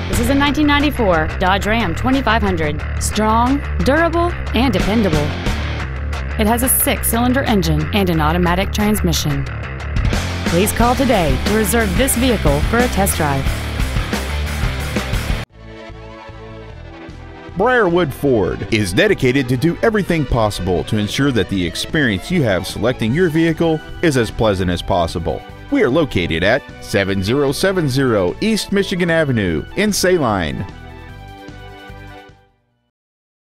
This is a 1994 Dodge Ram 2500. Strong, durable, and dependable. It has a 6-cylinder engine and an automatic transmission. Please call today to reserve this vehicle for a test drive. Briarwood Ford is dedicated to do everything possible to ensure that the experience you have selecting your vehicle is as pleasant as possible. We are located at 7070 East Michigan Avenue in Saline.